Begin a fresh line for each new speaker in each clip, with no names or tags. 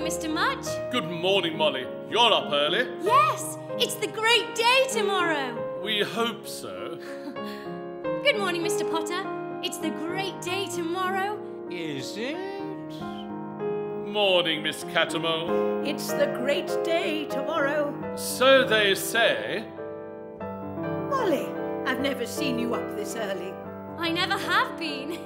Mr. Much.
Good morning, Molly. You're up early.
Yes, it's the great day tomorrow.
We hope so.
Good morning, Mr. Potter. It's the great day tomorrow.
Is it?
Morning, Miss Catamole.
It's the great day tomorrow.
So they say.
Molly, I've never seen you up this early.
I never have been.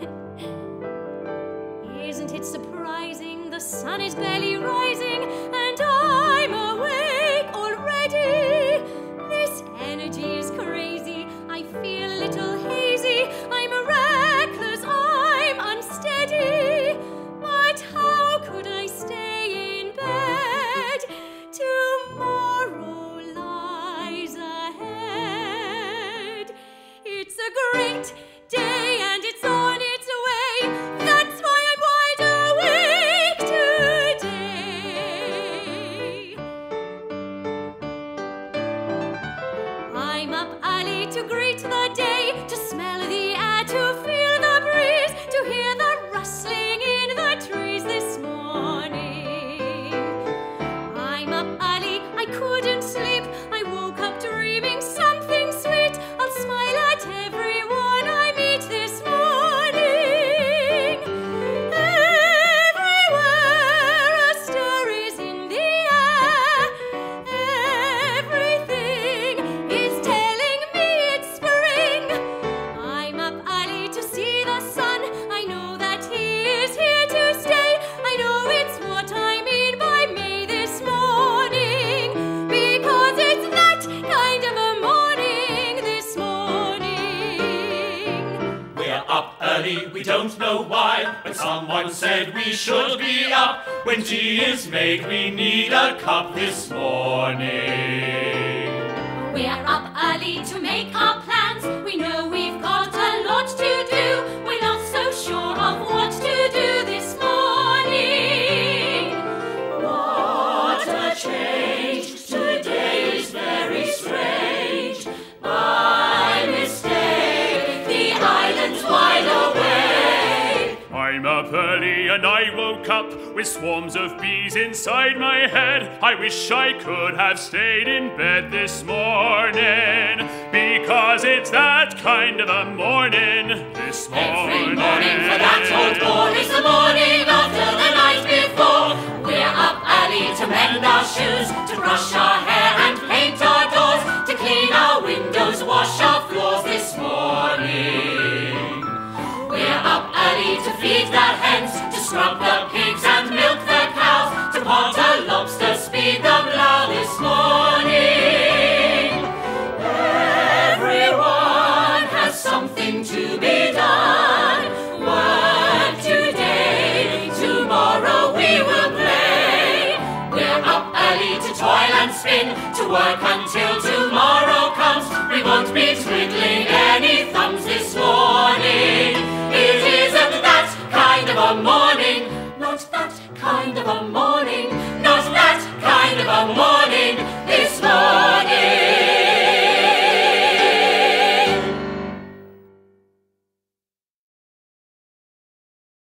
Isn't it surprising? The sun is barely rising and I'm awake already. This energy is crazy. I feel a little hazy. I'm reckless, I'm unsteady. But how could I stay in bed? Tomorrow lies ahead. It's a great day and it's on its way. That's why I'm wide awake today. I'm up early to greet the day, to smell the air, to feel the breeze, to hear the rustling in the trees this morning. I'm up early, I couldn't sleep. I woke up dreaming something sweet. I'll smile at everyone I meet this morning. Everywhere a stir is in the air. Everything is telling me it's spring. I'm up early to see the sun. I know that he is here to stay. I know it's what I mean by May this morning, because it's that kind of a morning this morning.
We're up early, we don't know why, but someone said we should be up. When tea is made, we need a cup this morning.
We're up early to make our plans. We know we've got a lot to do. We're not so sure of what to do this morning. What a change! Today is very strange. By mistake, the island's wide awake.
I'm up early and I woke up with swarms of bees inside my head. I wish I could have stayed in bed this morning, because it's that kind of a morning this morning.
Every morning for that old boy is the morning after the night before.
We're up early to mend our shoes, to brush our hair and paint our doors, to clean our windows, wash our floors this morning. We're up early to feed the hens, to scrub the pigs and milk the cows, to pot a lobster, speed the plough this morning. Everyone has something to be done. Work today, tomorrow we will play. We're up early to toil and spin, to work until tomorrow comes. We won't be twiddling any thumbs this morning. It isn't that kind of a morning, not that kind of a morning.